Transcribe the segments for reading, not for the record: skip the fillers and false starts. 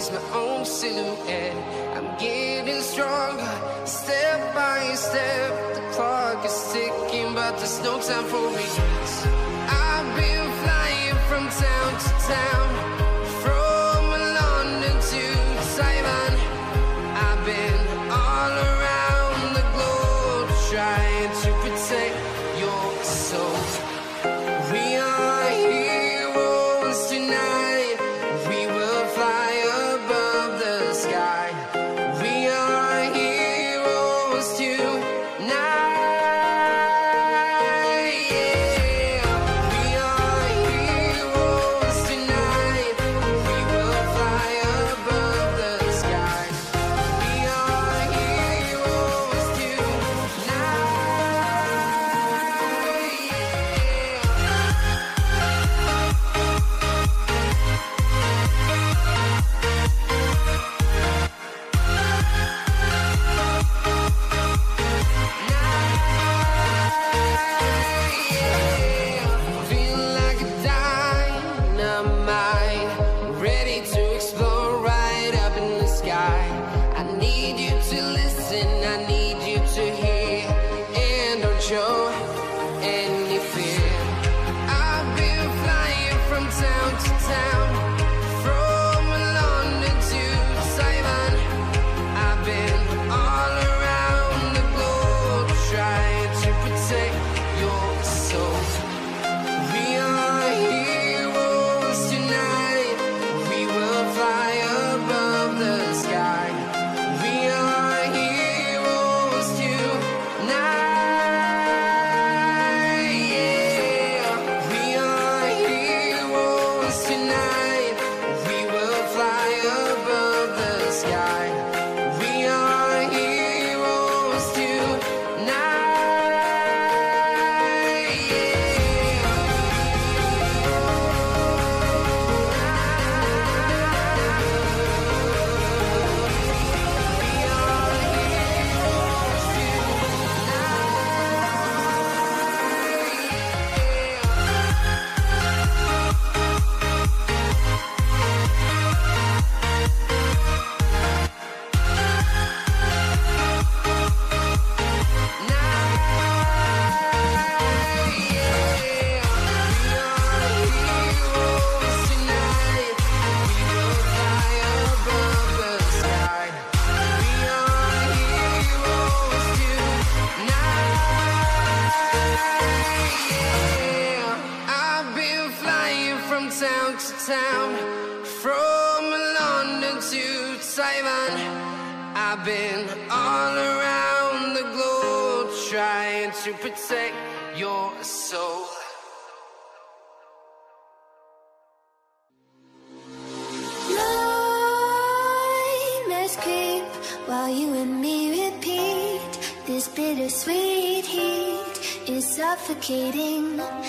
is my own silhouette. I'm getting stronger, step by step. The clock is ticking, but there's no time for regrets. I've been flying from town to town, from London to Taiwan. I've been all around the globe, trying to protect your soul. We are heroes tonight. We will fly above the sky. We are heroes tonight. Show any fear. I've been flying from town to town, from London to Taiwan. I've been all around the globe, trying to protect your soul. We are heroes tonight. We will fly above the sky. We are heroes tonight. Town to town, from London to Taiwan. I've been all around the globe, trying to protect your soul. Nightmares creep while you and me repeat. This bittersweet heat is suffocating.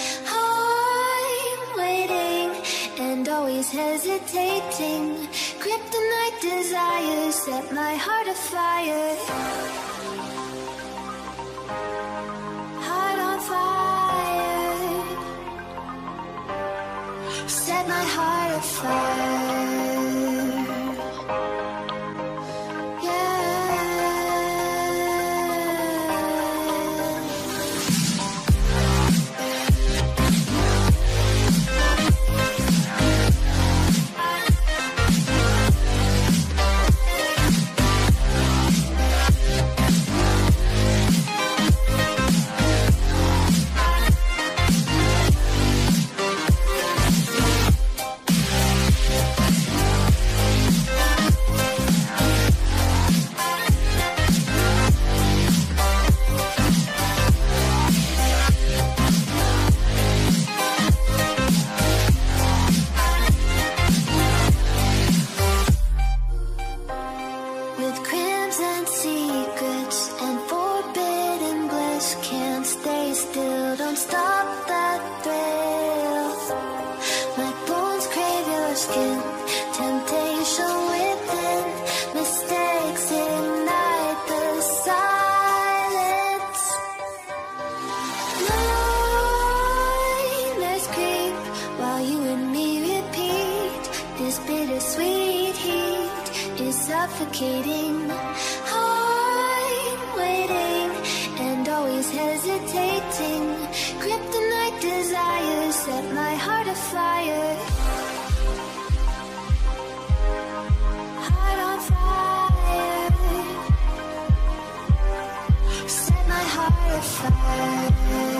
I'm waiting and always hesitating. Kryptonite desires set my heart afire. Heart on fire. Set my heart afire. is suffocating. I'm waiting and always hesitating. Kryptonite desires set my heart afire. Heart on fire. Set my heart afire.